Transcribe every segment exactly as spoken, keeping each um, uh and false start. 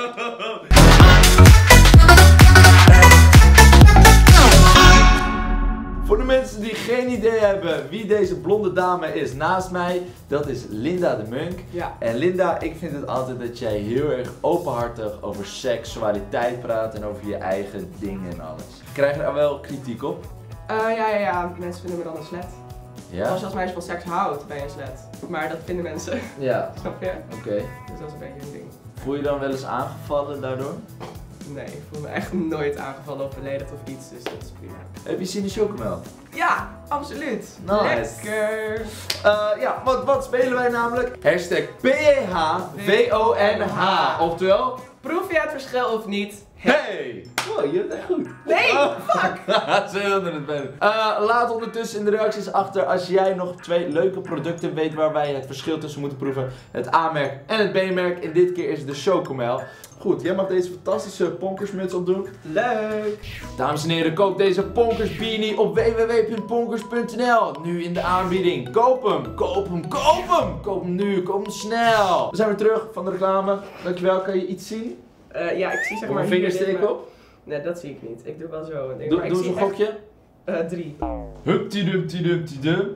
Voor de mensen die geen idee hebben wie deze blonde dame is naast mij, dat is Linda de Munk. Ja. En Linda, ik vind het altijd dat jij heel erg openhartig over seksualiteit praat en over je eigen dingen en alles. Krijg je daar wel kritiek op? Uh, ja, ja, ja, mensen vinden me dan een slet. Ja? Als je als meisje van seks houdt, ben je een slet. Maar dat vinden mensen. Ja. Snap je? Oké. Okay. Dus dat is een beetje een ding. Voel je dan wel eens aangevallen daardoor? Nee, ik voel me echt nooit aangevallen of beledigd of iets, dus dat is prima. Heb je zin in chocomel? Ja, absoluut. Nice. Lekker. Uh, ja, wat, wat spelen wij namelijk? Hashtag P E H V O N H. Oftewel, proef je het verschil of niet? hey! Wow, je hebt echt goed. Nee, fuck! Ze wilden het beter. Uh, laat ondertussen in de reacties achter als jij nog twee leuke producten weet waar wij het verschil tussen moeten proeven. Het A-merk en het B-merk. En dit keer is het de chocomel. Goed, jij mag deze fantastische ponkersmuts opdoen. Leuk! Dames en heren, koop deze Ponkers beanie op w w w punt ponkers punt n l. Nu in de aanbieding. Koop hem, koop hem, koop hem! Koop hem nu, koop hem snel! We zijn weer terug van de reclame. Dankjewel, kan je iets zien? Uh, ja, ik zie zeg Of maar een hier vingersteek dit, op? Nee, dat zie ik niet. Ik doe wel zo een ding. Doe, maar ik doe zie eens een gokje. Echt, uh, drie. Humpty-dumpty-dumpty-dum.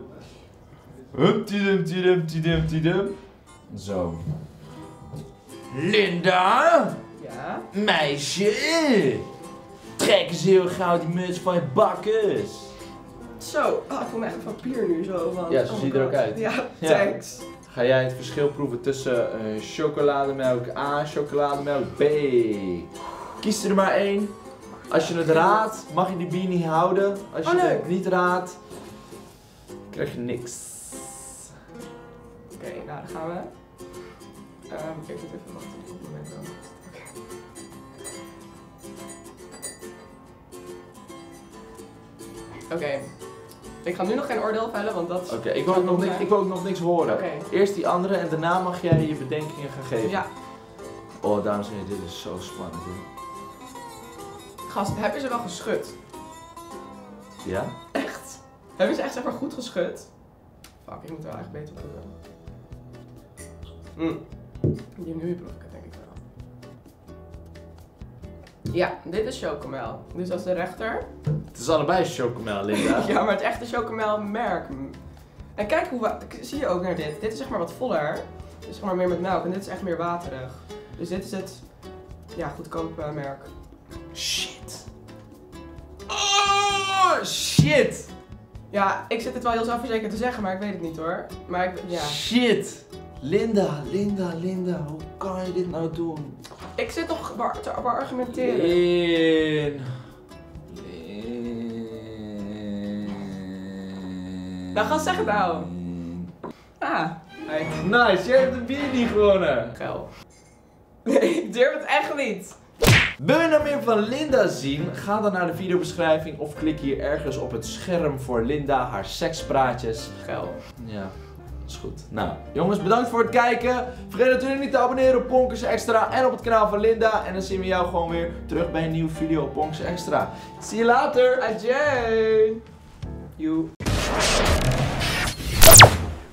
Humpty-dumpty-dumpty-dumpty-dum. Zo. Linda! Ja? Meisje! Trek eens heel gauw die muts van je bakkes. Zo, oh, ik voel me echt een vampier nu zo. Want, Ja, zo oh zie je my er ook God. uit. Ja, Ja. thanks. Ga jij het verschil proeven tussen uh, chocolademelk A, chocolademelk B? Kies er maar één. Als je het raadt, mag je die beanie houden. Als je Oh, het niet raadt, krijg je niks. Oké, okay, nou dan gaan we. Um, ik moet even wachten op het moment dan. Oké. Okay. Ik ga nu nog geen oordeel vellen, want dat... Oké, okay, ik, wil ook nog niks, ik wil ook nog niks horen. Okay. Eerst die andere en daarna mag jij je bedenkingen gaan geven. Ja. Oh, dames en heren, dit is zo spannend. Hè? Gast, heb je ze wel geschud? Ja? Echt? Heb je ze echt zeg maar goed geschud? Fuck, ik moet er wel echt beter op doen. Mm. Hier, nu proef ik het denk ik wel. Ja, dit is chocomel. Dus dat is de rechter. Het is allebei chocomel, Linda. Ja, maar het echte chocomel merk. En kijk hoe, zie je ook naar dit. Dit is zeg maar wat voller. Dus zeg maar meer met melk. En dit is echt meer waterig. Dus dit is het, ja, goedkoop uh, merk. Shit. Oh, shit. Ja, ik zit het wel heel zelfverzekerd te zeggen, maar ik weet het niet hoor. Maar ik, ja. Shit. Linda, Linda, Linda, hoe kan je dit nou doen? Ik zit toch te argumenteren. Lin. Nou, ga zeg het nou. Ah. Hey. Nice, jij hebt de beanie gewonnen. Geil. Nee, ik durf het echt niet. Wil je nou meer van Linda zien? Ga dan naar de videobeschrijving of klik hier ergens op het scherm voor Linda haar sekspraatjes. Geil. Ja, dat is goed. Nou, jongens, bedankt voor het kijken. Vergeet natuurlijk niet te abonneren op Ponkers Extra en op het kanaal van Linda. En dan zien we jou gewoon weer terug bij een nieuwe video op Ponkers Extra. Zie je later. Adieu. You.